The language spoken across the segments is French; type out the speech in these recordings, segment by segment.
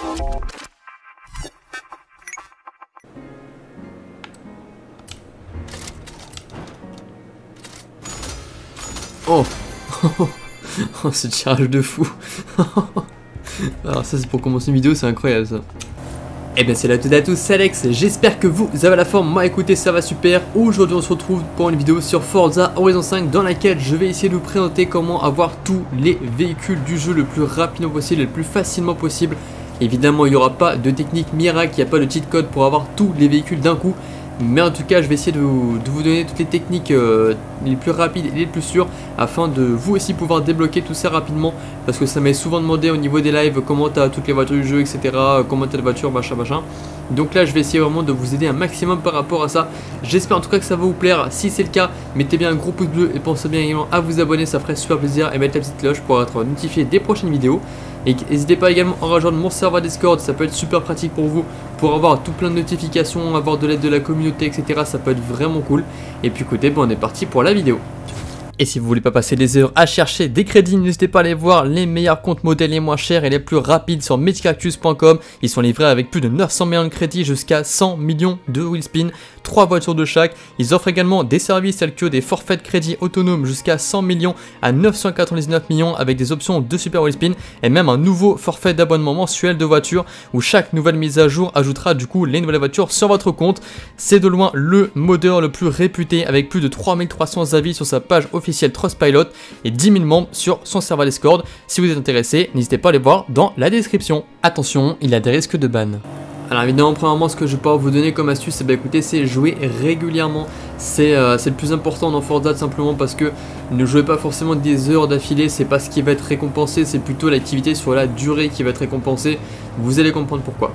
Oh, oh, ce tirage de fou. Alors ça c'est pour commencer une vidéo, c'est incroyable ça. Et bien c'est là tout à tous, c'est Alex, j'espère que vous avez la forme. Moi écoutez, ça va super. Aujourd'hui on se retrouve pour une vidéo sur Forza Horizon 5 dans laquelle je vais essayer de vous présenter comment avoir tous les véhicules du jeu le plus rapidement possible et le plus facilement possible. Évidemment il n'y aura pas de technique miracle, il n'y a pas de cheat code pour avoir tous les véhicules d'un coup. Mais en tout cas je vais essayer de vous donner toutes les techniques les plus rapides et les plus sûres afin de vous aussi pouvoir débloquer tout ça rapidement, parce que ça m'est souvent demandé au niveau des lives comment t'as toutes les voitures du jeu, etc, comment t'as les voitures, machin. Donc là je vais essayer vraiment de vous aider un maximum par rapport à ça. J'espère en tout cas que ça va vous plaire. Si c'est le cas, mettez bien un gros pouce bleu et pensez bien également à vous abonner, ça ferait super plaisir, et mettre la petite cloche pour être notifié des prochaines vidéos. Et n'hésitez pas également à rejoindre mon serveur Discord, ça peut être super pratique pour vous, pour avoir tout plein de notifications, avoir de l'aide de la communauté, etc. Ça peut être vraiment cool. Et puis écoutez, bon, on est parti pour la vidéo. Et si vous voulez pas passer des heures à chercher des crédits, n'hésitez pas à aller voir les meilleurs comptes modèles les moins chers et les plus rapides sur Medicactus.com. Ils sont livrés avec plus de 900 millions de crédits jusqu'à 100 millions de wheelspin, 3 voitures de chaque. Ils offrent également des services tels que des forfaits de crédit autonomes jusqu'à 100 millions à 999 millions avec des options de super wheelspin et même un nouveau forfait d'abonnement mensuel de voitures où chaque nouvelle mise à jour ajoutera du coup les nouvelles voitures sur votre compte. C'est de loin le modeur le plus réputé avec plus de 3300 avis sur sa page officielle Trustpilot et 10 000 membres sur son serveur Discord. Si vous êtes intéressé, n'hésitez pas à les voir dans la description. Attention, il y a des risques de ban. Alors évidemment, premièrement, ce que je vais pouvoir vous donner comme astuce, écoutez, c'est jouer régulièrement. C'est le plus important dans Forza, simplement parce que ne jouez pas forcément des heures d'affilée, c'est pas ce qui va être récompensé, c'est plutôt l'activité sur la durée qui va être récompensée. Vous allez comprendre pourquoi.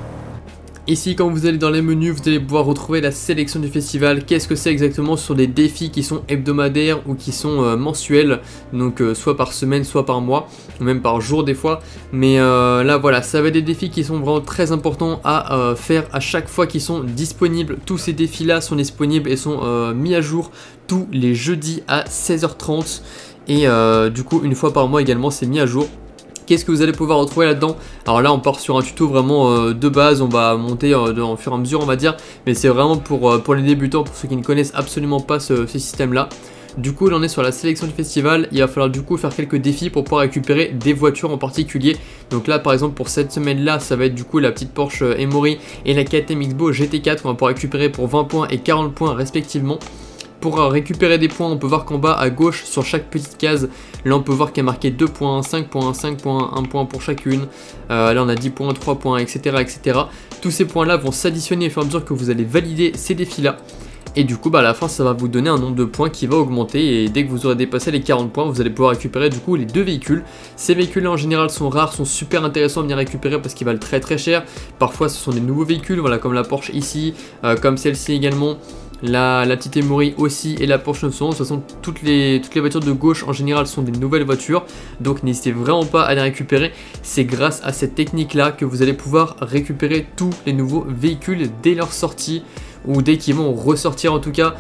Ici, quand vous allez dans les menus, vous allez pouvoir retrouver la sélection du festival. Qu'est-ce que c'est exactement? Sur des défis qui sont hebdomadaires ou qui sont mensuels, donc soit par semaine, soit par mois, ou même par jour des fois. Mais là voilà, ça va être des défis qui sont vraiment très importants à faire à chaque fois qu'ils sont disponibles. Tous ces défis-là sont disponibles et sont mis à jour tous les jeudis à 16h30. Et du coup, une fois par mois également, c'est mis à jour. Qu'est-ce que vous allez pouvoir retrouver là-dedans? Alors là on part sur un tuto vraiment de base, on va monter en fur et à mesure on va dire, mais c'est vraiment pour les débutants, pour ceux qui ne connaissent absolument pas ce système là. Du coup là on est sur la sélection du festival, il va falloir du coup faire quelques défis pour pouvoir récupérer des voitures en particulier. Donc là par exemple pour cette semaine là ça va être du coup la petite Porsche Emory et la KTM X-Bow GT4 qu'on va pouvoir récupérer pour 20 points et 40 points respectivement. Pour récupérer des points, on peut voir qu'en bas à gauche, sur chaque petite case, là on peut voir qu'il y a marqué 2 points, 5 points, 5 points, 1 point pour chacune. Là on a 10 points, 3 points, etc. etc. Tous ces points là vont s'additionner au fur et à mesure que vous allez valider ces défis là. Et du coup à la fin ça va vous donner un nombre de points qui va augmenter, et dès que vous aurez dépassé les 40 points vous allez pouvoir récupérer du coup les deux véhicules. Ces véhicules là en général sont rares, sont super intéressants à venir récupérer parce qu'ils valent très cher. Parfois ce sont des nouveaux véhicules, voilà, comme la Porsche ici, comme celle-ci également. La petite Emory aussi et la Porsche 911. De toute façon toutes les voitures de gauche en général sont des nouvelles voitures, donc n'hésitez vraiment pas à les récupérer. C'est grâce à cette technique là que vous allez pouvoir récupérer tous les nouveaux véhicules dès leur sortie, ou dès qu'ils vont ressortir en tout cas.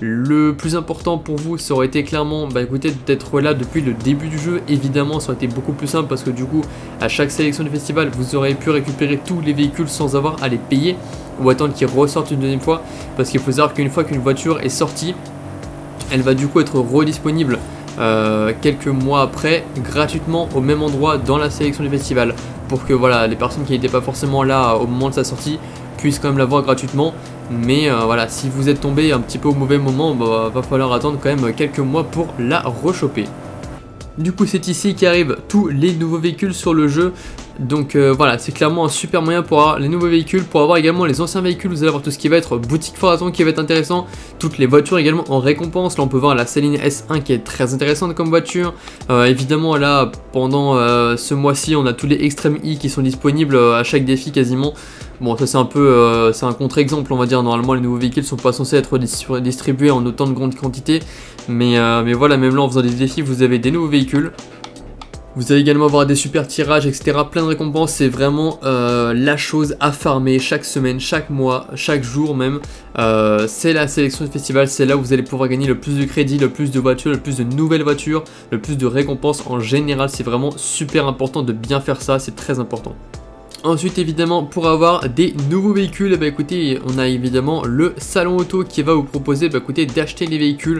Le plus important pour vous ça aurait été clairement écoutez, d'être là depuis le début du jeu. Évidemment ça aurait été beaucoup plus simple parce que du coup à chaque sélection du festival vous aurez pu récupérer tous les véhicules sans avoir à les payer ou attendre qu'ils ressortent une deuxième fois, parce qu'il faut savoir qu'une fois qu'une voiture est sortie elle va du coup être redisponible quelques mois après gratuitement au même endroit dans la sélection du festival, pour que voilà les personnes qui n'étaient pas forcément là au moment de sa sortie puissent quand même la voir gratuitement. Mais voilà, si vous êtes tombé un petit peu au mauvais moment, va falloir attendre quand même quelques mois pour la rechoper. Du coup c'est ici qu'arrivent tous les nouveaux véhicules sur le jeu. Donc voilà, c'est clairement un super moyen pour avoir les nouveaux véhicules. Pour avoir également les anciens véhicules, vous allez avoir tout ce qui va être boutique Forza qui va être intéressant. Toutes les voitures également en récompense. Là on peut voir la Saline S1 qui est très intéressante comme voiture. Évidemment là pendant ce mois-ci on a tous les Extreme E qui sont disponibles à chaque défi quasiment. Bon ça c'est un peu c'est un contre-exemple on va dire. Normalement les nouveaux véhicules sont pas censés être distribués en autant de grandes quantités. Mais voilà, même là en faisant des défis vous avez des nouveaux véhicules. Vous allez également avoir des super tirages, etc. Plein de récompenses, c'est vraiment la chose à farmer chaque semaine, chaque mois, chaque jour même. C'est la sélection du festival, c'est là où vous allez pouvoir gagner le plus de crédits, le plus de voitures, le plus de nouvelles voitures, le plus de récompenses en général. C'est vraiment super important de bien faire ça, c'est très important. Ensuite évidemment pour avoir des nouveaux véhicules, bah écoutez on a évidemment le salon auto qui va vous proposer écoutez, d'acheter les véhicules,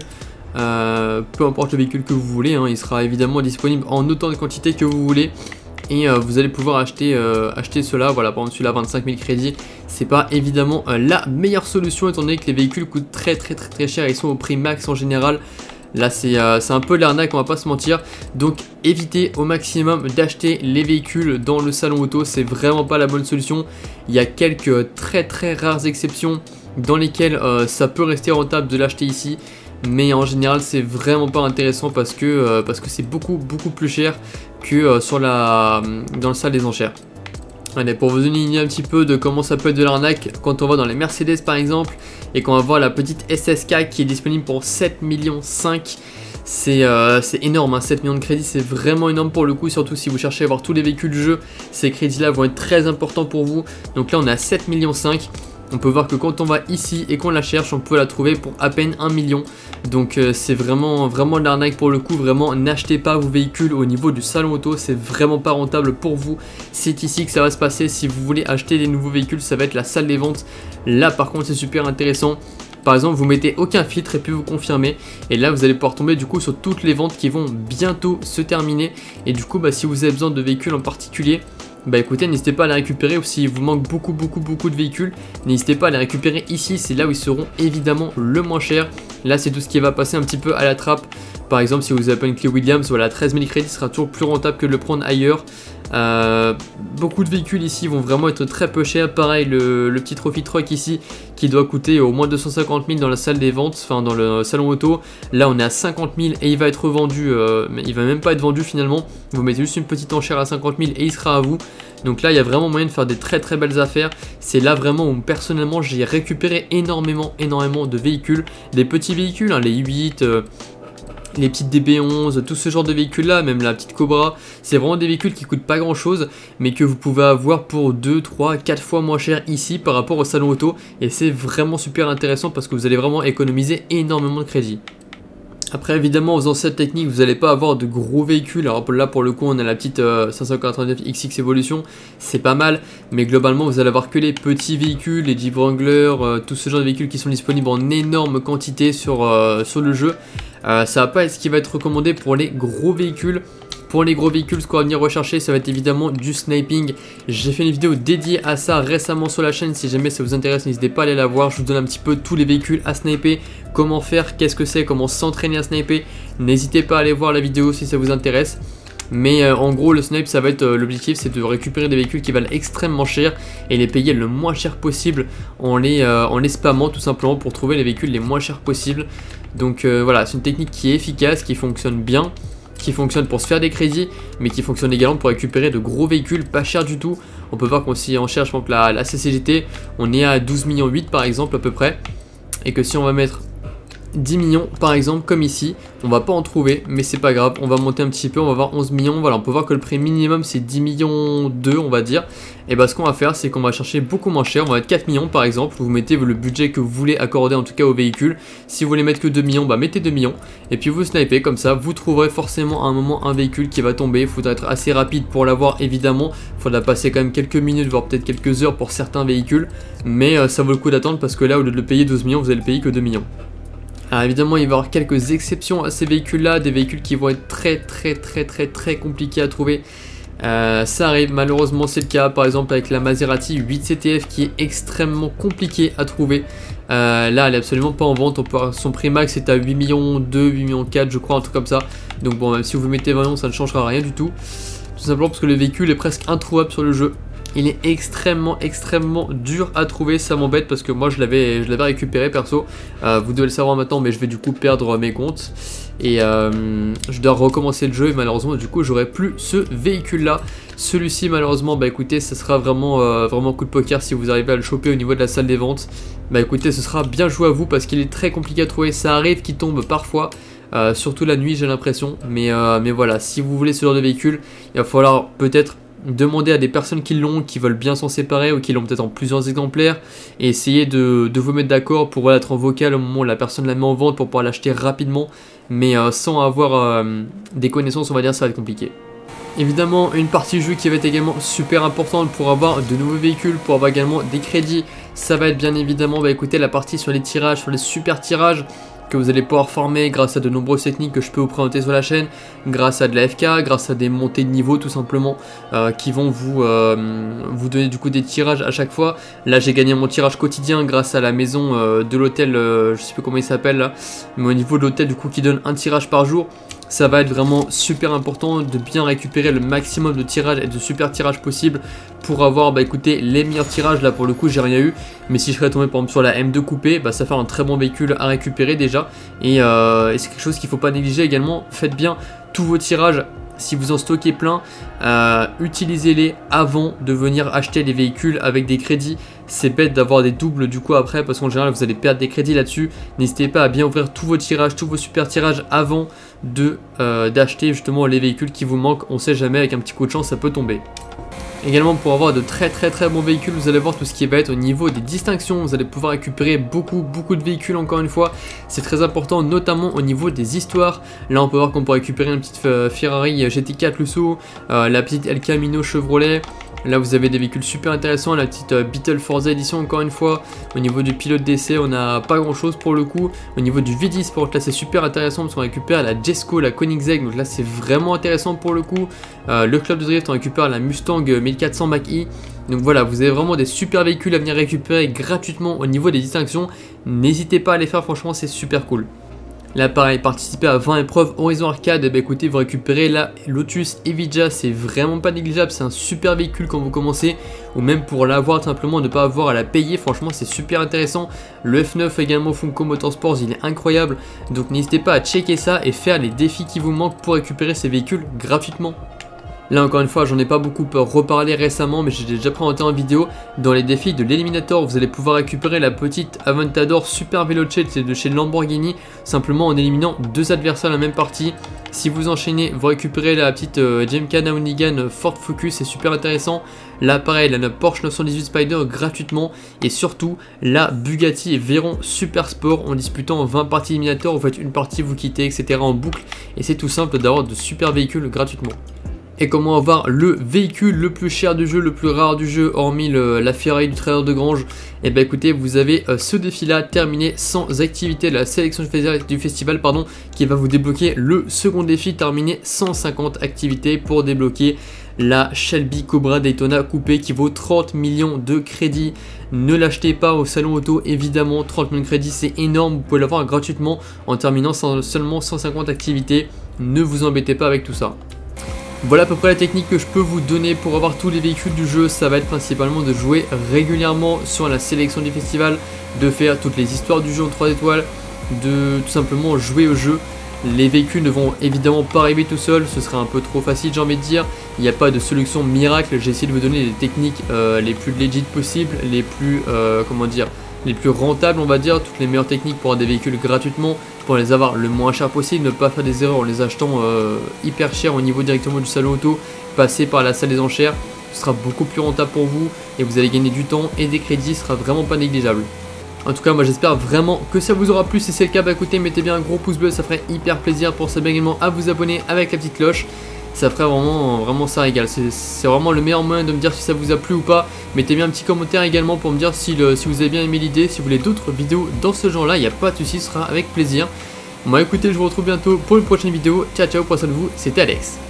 peu importe le véhicule que vous voulez, hein, il sera évidemment disponible en autant de quantité que vous voulez. Et vous allez pouvoir acheter cela, voilà, par exemple celui-là 25 000 crédits, c'est pas évidemment la meilleure solution étant donné que les véhicules coûtent très cher, ils sont au prix max en général. Là c'est un peu de l'arnaque, on va pas se mentir, donc évitez au maximum d'acheter les véhicules dans le salon auto, c'est vraiment pas la bonne solution. Il y a quelques très rares exceptions dans lesquelles ça peut rester rentable de l'acheter ici. Mais en général c'est vraiment pas intéressant parce que c'est beaucoup plus cher que dans le salle des enchères. Allez, pour vous donner une idée un petit peu de comment ça peut être de l'arnaque, quand on va dans les Mercedes par exemple et qu'on va voir la petite SSK qui est disponible pour 7,5 millions, c'est énorme, hein, 7 millions de crédits, c'est vraiment énorme pour le coup, surtout si vous cherchez à avoir tous les véhicules du jeu, ces crédits là vont être très importants pour vous. Donc là on est à 7,5 millions. On peut voir que quand on va ici et qu'on la cherche, on peut la trouver pour à peine 1 million. Donc c'est vraiment de l'arnaque pour le coup. Vraiment, n'achetez pas vos véhicules au niveau du salon auto. C'est vraiment pas rentable pour vous. C'est ici que ça va se passer. Si vous voulez acheter des nouveaux véhicules, ça va être la salle des ventes. Là par contre c'est super intéressant. Par exemple, vous mettez aucun filtre et puis vous confirmez. Et là, vous allez pouvoir tomber du coup sur toutes les ventes qui vont bientôt se terminer. Et du coup, si vous avez besoin de véhicules en particulier, bah écoutez, n'hésitez pas à les récupérer, ou s'il vous manque beaucoup de véhicules, n'hésitez pas à les récupérer ici, c'est là où ils seront évidemment le moins cher. Là c'est tout ce qui va passer un petit peu à la trappe. Par exemple si vous avez pas une clé Williams, voilà, 13 000 crédits sera toujours plus rentable que de le prendre ailleurs. Beaucoup de véhicules ici vont vraiment être très peu chers. Pareil le petit Trophy Truck ici qui doit coûter au moins 250 000 dans la salle des ventes, enfin dans le salon auto. Là on est à 50 000 et il va être vendu, mais il va même pas être vendu finalement. Vous mettez juste une petite enchère à 50 000 et il sera à vous. Donc là il y a vraiment moyen de faire des très belles affaires. C'est là vraiment où personnellement j'ai récupéré énormément de véhicules. Des petits véhicules, hein, les 8, les petites DB11, tout ce genre de véhicules là, même la petite Cobra, c'est vraiment des véhicules qui coûtent pas grand chose mais que vous pouvez avoir pour 2, 3, 4 fois moins cher ici par rapport au salon auto. Et c'est vraiment super intéressant parce que vous allez vraiment économiser énormément de crédit. Après évidemment aux anciennes techniques vous n'allez pas avoir de gros véhicules. Alors là pour le coup on a la petite 599 XX Evolution, c'est pas mal. Mais globalement vous allez avoir que les petits véhicules, les Jeep Wrangler, tout ce genre de véhicules qui sont disponibles en énorme quantité sur le jeu. Ça va pas être ce qui va être recommandé pour les gros véhicules. Pour les gros véhicules, ce qu'on va venir rechercher, ça va être évidemment du sniping. J'ai fait une vidéo dédiée à ça récemment sur la chaîne. Si jamais ça vous intéresse, n'hésitez pas à aller la voir. Je vous donne un petit peu tous les véhicules à sniper, comment faire, qu'est-ce que c'est, comment s'entraîner à sniper. N'hésitez pas à aller voir la vidéo si ça vous intéresse. Mais en gros le snipe ça va être l'objectif, c'est de récupérer des véhicules qui valent extrêmement cher et les payer le moins cher possible en les spammant tout simplement pour trouver les véhicules les moins chers possibles. Donc voilà, c'est une technique qui est efficace, qui fonctionne bien, qui fonctionne pour se faire des crédits, mais qui fonctionne également pour récupérer de gros véhicules pas chers du tout. On peut voir qu'on s'y en cherche, par exemple la CCGT, on est à 12,8 millions par exemple à peu près, et que si on va mettre 10 millions par exemple comme ici, on va pas en trouver mais c'est pas grave, on va monter un petit peu, on va voir 11 millions, voilà on peut voir que le prix minimum c'est 10 millions 2 on va dire. Et bah ce qu'on va faire c'est qu'on va chercher beaucoup moins cher, on va mettre 4 millions par exemple, vous mettez le budget que vous voulez accorder en tout cas au véhicule. Si vous voulez mettre que 2 millions, bah mettez 2 millions et puis vous snipez comme ça, vous trouverez forcément à un moment un véhicule qui va tomber. Il faudra être assez rapide pour l'avoir évidemment, il faudra passer quand même quelques minutes voire peut-être quelques heures pour certains véhicules, mais ça vaut le coup d'attendre parce que là au lieu de le payer 12 millions vous allez le payer que 2 millions. Alors évidemment il va y avoir quelques exceptions à ces véhicules là, des véhicules qui vont être très compliqués à trouver. Ça arrive, malheureusement c'est le cas par exemple avec la Maserati 8 CTF qui est extrêmement compliqué à trouver. Là elle est absolument pas en vente, son prix max est à 8 millions 2, 8 millions 4 je crois, un truc comme ça. Donc bon, même si vous mettez 20 millions ça ne changera rien du tout. Tout simplement parce que le véhicule est presque introuvable sur le jeu. Il est extrêmement dur à trouver, ça m'embête parce que moi je l'avais récupéré perso. Vous devez le savoir maintenant mais je vais du coup perdre mes comptes. Et je dois recommencer le jeu et malheureusement du coup j'aurai plus ce véhicule là. Celui-ci malheureusement bah écoutez ça sera vraiment coup de poker si vous arrivez à le choper au niveau de la salle des ventes. Bah écoutez ce sera bien joué à vous parce qu'il est très compliqué à trouver, ça arrive qu'il tombe parfois. Surtout la nuit j'ai l'impression, mais voilà, si vous voulez ce genre de véhicule il va falloir peut-être demander à des personnes qui l'ont, qui veulent bien s'en séparer ou qui l'ont peut-être en plusieurs exemplaires et essayer de vous mettre d'accord pour être en vocal au moment où la personne la met en vente pour pouvoir l'acheter rapidement, mais sans avoir des connaissances on va dire ça va être compliqué. Évidemment, une partie jeu qui va être également super importante pour avoir de nouveaux véhicules, pour avoir également des crédits. Ça va être bien évidemment, bah écoutez, la partie sur les tirages, sur les super tirages que vous allez pouvoir former grâce à de nombreuses techniques que je peux vous présenter sur la chaîne, grâce à de la FK, grâce à des montées de niveau tout simplement, qui vont vous donner du coup des tirages à chaque fois. Là j'ai gagné mon tirage quotidien grâce à la maison de l'hôtel, je sais plus comment il s'appelle là, mais au niveau de l'hôtel du coup qui donne un tirage par jour. Ça va être vraiment super important de bien récupérer le maximum de tirages et de super tirages possibles pour avoir, bah écoutez, les meilleurs tirages. Là pour le coup j'ai rien eu, mais si je serais tombé par exemple sur la M2 coupée, bah ça fait un très bon véhicule à récupérer déjà. Et c'est quelque chose qu'il ne faut pas négliger également. Faites bien tous vos tirages. Si vous en stockez plein, utilisez-les avant de venir acheter les véhicules avec des crédits. C'est bête d'avoir des doubles du coup après, parce qu'en général vous allez perdre des crédits là-dessus. N'hésitez pas à bien ouvrir tous vos tirages, tous vos super tirages avant d'acheter justement les véhicules qui vous manquent. On sait jamais, avec un petit coup de chance ça peut tomber. Également pour avoir de très bons véhicules, vous allez voir tout ce qui va être au niveau des distinctions. Vous allez pouvoir récupérer beaucoup de véhicules encore une fois. C'est très important, notamment au niveau des histoires. Là on peut voir qu'on peut récupérer une petite Ferrari GT4 Lusso, la petite El Camino Chevrolet. Là vous avez des véhicules super intéressants, la petite Beetle Forza Edition encore une fois. Au niveau du pilote d'essai on n'a pas grand chose pour le coup. Au niveau du VD Sport là c'est super intéressant parce qu'on récupère la Jesco, la Koenigsegg, donc là c'est vraiment intéressant pour le coup. Le club de drift on récupère la Mustang 1400 Mach-E. Donc voilà, vous avez vraiment des super véhicules à venir récupérer gratuitement au niveau des distinctions. N'hésitez pas à les faire, franchement c'est super cool. Là pareil, participer à 20 épreuves Horizon Arcade, et bah écoutez, vous récupérez la Lotus Evija, c'est vraiment pas négligeable, c'est un super véhicule quand vous commencez, ou même pour l'avoir tout simplement, ne pas avoir à la payer, franchement c'est super intéressant. Le F9 également Funko Motorsports, il est incroyable, donc n'hésitez pas à checker ça et faire les défis qui vous manquent pour récupérer ces véhicules gratuitement. Là encore une fois, j'en ai pas beaucoup reparlé récemment, mais j'ai déjà présenté en vidéo. Dans les défis de l'Eliminator, vous allez pouvoir récupérer la petite Aventador Super Veloce de chez Lamborghini, simplement en éliminant 2 adversaires dans la même partie. Si vous enchaînez, vous récupérez la petite GMK Naunigan Ford Focus, c'est super intéressant. Là pareil, la Porsche 918 Spider gratuitement. Et surtout, la Bugatti Veyron Super Sport en disputant 20 parties éliminatoires. Vous faites une partie, vous quittez, etc. en boucle. Et c'est tout simple d'avoir de super véhicules gratuitement. Et comment avoir le véhicule le plus cher du jeu, le plus rare du jeu, hormis la Ferrari du trader de grange. Et bah écoutez, vous avez ce défi là terminé sans activité, la sélection du festival pardon, qui va vous débloquer le second défi, terminé 150 activités pour débloquer la Shelby Cobra Daytona coupée qui vaut 30 millions de crédits. Ne l'achetez pas au salon auto évidemment, 30 millions de crédits c'est énorme, vous pouvez l'avoir gratuitement en terminant seulement 150 activités. Ne vous embêtez pas avec tout ça. Voilà à peu près la technique que je peux vous donner pour avoir tous les véhicules du jeu. Ça va être principalement de jouer régulièrement sur la sélection du festival, de faire toutes les histoires du jeu en 3 étoiles, de tout simplement jouer au jeu. Les véhicules ne vont évidemment pas arriver tout seuls, ce serait un peu trop facile j'ai envie de dire. Il n'y a pas de solution miracle, j'ai essayé de vous donner les techniques les plus legit possibles, les plus, les plus rentables on va dire, toutes les meilleures techniques pour avoir des véhicules gratuitement, pour les avoir le moins cher possible, ne pas faire des erreurs en les achetant hyper cher au niveau directement du salon auto, passer par la salle des enchères, ce sera beaucoup plus rentable pour vous et vous allez gagner du temps et des crédits, ce sera vraiment pas négligeable. En tout cas moi j'espère vraiment que ça vous aura plu, si c'est le cas bah écoutez mettez bien un gros pouce bleu, ça ferait hyper plaisir. Pensez bien également à vous abonner avec la petite cloche, ça ferait vraiment ça régale, c'est vraiment le meilleur moyen de me dire si ça vous a plu ou pas. Mettez bien un petit commentaire également pour me dire si vous avez bien aimé l'idée, si vous voulez d'autres vidéos dans ce genre là, il n'y a pas de souci, ce sera avec plaisir. Bon bah écoutez je vous retrouve bientôt pour une prochaine vidéo, ciao ciao, prenez soin de vous, c'était Alex.